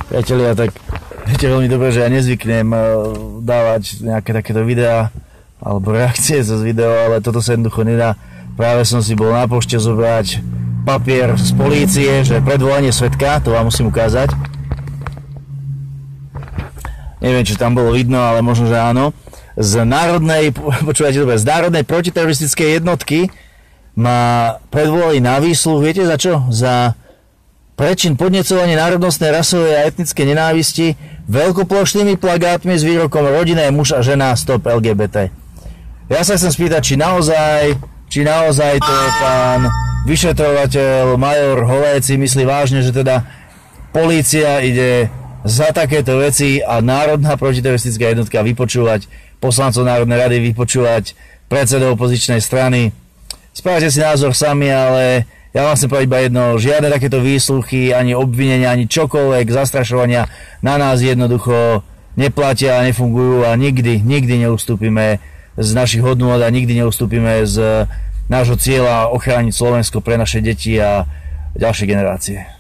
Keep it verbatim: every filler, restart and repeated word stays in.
Priatelia, tak viete veľmi dobre, že ja nezvyknem dávať nejaké takéto videá alebo reakcie cez video, ale toto sa jednoducho nedá. Práve som si bol na pošte zobrať papier z polície, že predvolanie svedka, to vám musím ukázať. Neviem, či tam bolo vidno, ale možno, že áno. Z národnej, počúvajte dobre, z národnej protiteroristickej jednotky ma predvolali na výsluh, viete za čo? Za prečin podnecovanie národnostnej, rasovej a etnickej nenávisti veľkoplošnými plagátmi s výrokom rodina je muž a žena, stop el gé bé té. Ja sa chcem spýtať, či naozaj, či naozaj to je pán vyšetrovateľ major Holec si myslí vážne, že teda polícia ide za takéto veci a národná protiteroristická jednotka vypočúvať poslancov Národnej rady, vypočúvať predsedov opozičnej strany. Spravte si názor sami, ale ja vám chcem povedať iba jedno, žiadne takéto výsluchy, ani obvinenia, ani čokoľvek, zastrašovania na nás jednoducho neplatia a nefungujú a nikdy, nikdy neustúpime z našich hodnôt a nikdy neustúpime z nášho cieľa ochrániť Slovensko pre naše deti a ďalšie generácie.